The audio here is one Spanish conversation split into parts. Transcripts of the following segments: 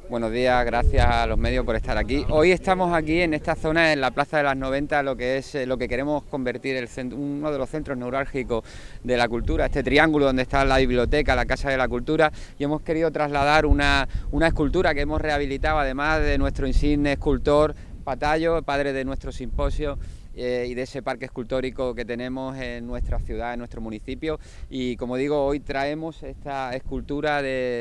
Buenos días, gracias a los medios por estar aquí. Hoy estamos aquí en esta zona, en la Plaza de las 90, lo que es lo que queremos convertir uno de los centros neurálgicos de la cultura, este triángulo donde está la biblioteca, la Casa de la Cultura, y hemos querido trasladar una escultura que hemos rehabilitado, además de nuestro insigne escultor Patayo, padre de nuestro simposio, y de ese parque escultórico que tenemos en nuestra ciudad, en nuestro municipio. Y como digo, hoy traemos esta escultura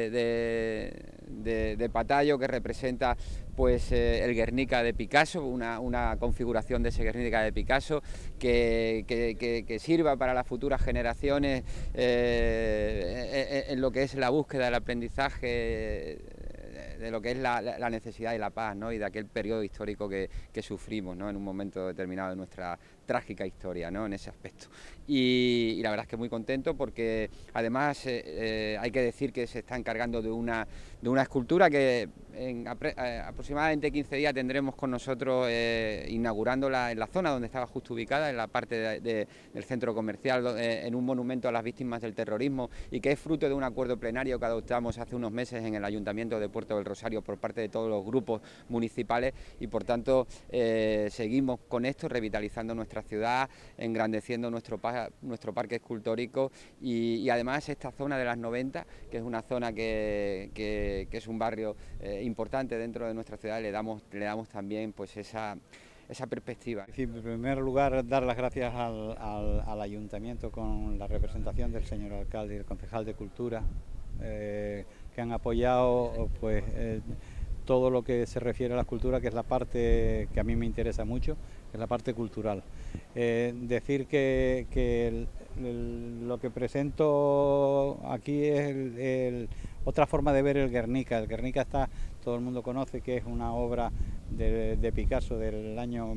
de Patayo, que representa pues el Guernica de Picasso, una configuración de ese Guernica de Picasso que sirva para las futuras generaciones en lo que es la búsqueda del aprendizaje, de lo que es la necesidad de la paz, ¿no? Y de aquel periodo histórico que sufrimos, ¿no? En un momento determinado de nuestra trágica historia, ¿no? En ese aspecto. Y la verdad es que muy contento porque además hay que decir que se está encargando de una escultura que en aproximadamente 15 días tendremos con nosotros inaugurándola en la zona donde estaba justo ubicada, en la parte del centro comercial, en un monumento a las víctimas del terrorismo, y que es fruto de un acuerdo plenario que adoptamos hace unos meses en el Ayuntamiento de Puerto del Rosario por parte de todos los grupos municipales, y por tanto seguimos con esto, revitalizando nuestra ciudad, engrandeciendo nuestro parque escultórico y además esta zona de las 90, que es una zona que es un barrio importante dentro de nuestra ciudad, le damos también pues esa perspectiva. En primer lugar, dar las gracias al Ayuntamiento con la representación del señor alcalde y el concejal de Cultura, que han apoyado pues todo lo que se refiere a la cultura, que es la parte que a mí me interesa mucho, que es la parte cultural. Decir que lo que presento aquí es otra forma de ver el Guernica. El Guernica todo el mundo conoce que es una obra de Picasso del año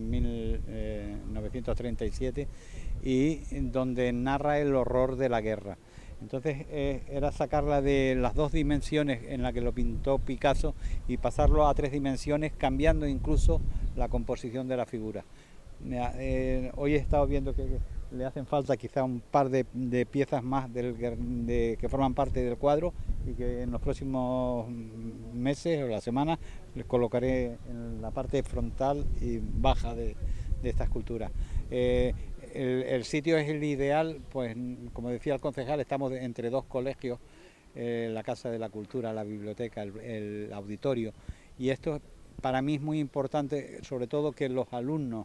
1937 y donde narra el horror de la guerra. Entonces era sacarla de las dos dimensiones en las que lo pintó Picasso y pasarlo a tres dimensiones, cambiando incluso la composición de la figura. Hoy he estado viendo que le hacen falta quizá un par de piezas más que forman parte del cuadro, y que en los próximos meses o la semana les colocaré en la parte frontal y baja de esta escultura. El sitio es el ideal, pues como decía el concejal, estamos entre dos colegios, la Casa de la Cultura, la biblioteca, el auditorio, y esto para mí es muy importante, sobre todo que los alumnos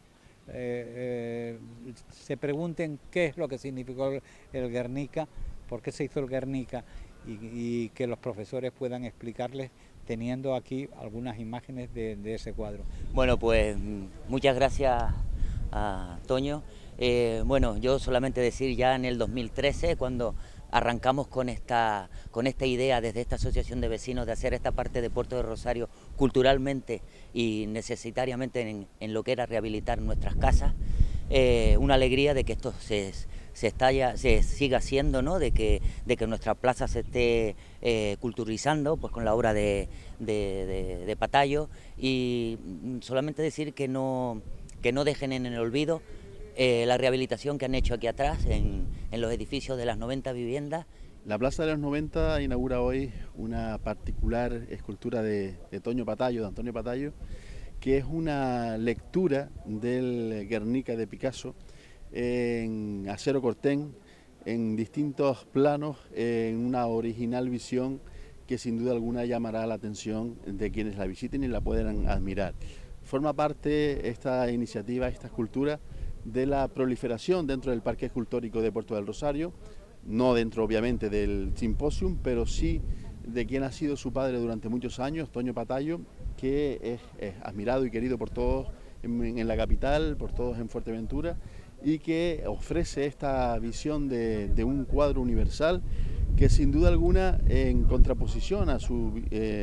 se pregunten qué es lo que significó el Guernica, por qué se hizo el Guernica, y que los profesores puedan explicarles teniendo aquí algunas imágenes de ese cuadro. Bueno, pues muchas gracias a Toño. Bueno, yo solamente decir, ya en el 2013, cuando arrancamos con esta idea desde esta asociación de vecinos de hacer esta parte de Puerto del Rosario culturalmente y necesariamente en lo que era rehabilitar nuestras casas, una alegría de que esto se siga haciendo, ¿no? de que nuestra plaza se esté culturizando pues con la obra de Patayo, y solamente decir que no dejen en el olvido la rehabilitación que han hecho aquí atrás en los edificios de las 90 viviendas. La Plaza de los 90 inaugura hoy una particular escultura de Antonio Patayo, que es una lectura del Guernica de Picasso en acero cortén, en distintos planos, en una original visión que sin duda alguna llamará la atención de quienes la visiten y la puedan admirar. Forma parte esta iniciativa, esta escultura, de la proliferación dentro del Parque Escultórico de Puerto del Rosario, no dentro obviamente del simposium, pero sí de quien ha sido su padre durante muchos años, Antonio Patayo, que es admirado y querido por todos en la capital, por todos en Fuerteventura, y que ofrece esta visión de un cuadro universal que sin duda alguna, en contraposición a su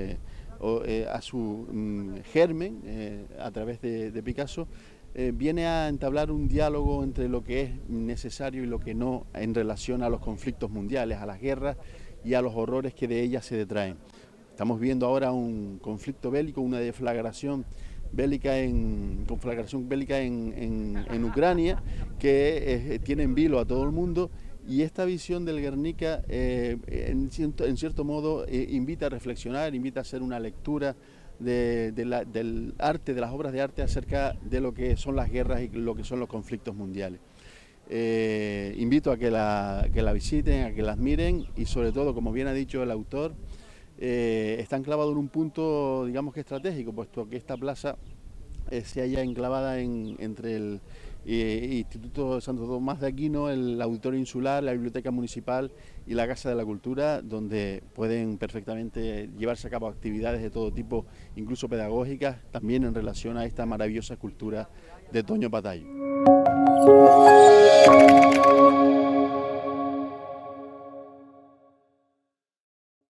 germen, a través de Picasso, viene a entablar un diálogo entre lo que es necesario y lo que no, en relación a los conflictos mundiales, a las guerras y a los horrores que de ellas se detraen. Estamos viendo ahora un conflicto bélico, una conflagración bélica en Ucrania, que tiene en vilo a todo el mundo Y esta visión del Guernica, en cierto modo, invita a reflexionar, invita a hacer una lectura del arte, de las obras de arte acerca de lo que son las guerras y lo que son los conflictos mundiales. Invito a que la visiten, a que la admiren y sobre todo, como bien ha dicho el autor, está enclavado en un punto, digamos que estratégico, puesto que esta plaza se halla enclavada entre el Instituto de Santo Tomás de Aquino, el Auditorio Insular, la Biblioteca Municipal y la Casa de la Cultura, donde pueden perfectamente llevarse a cabo actividades de todo tipo, incluso pedagógicas, también en relación a esta maravillosa cultura de Toño Patayo.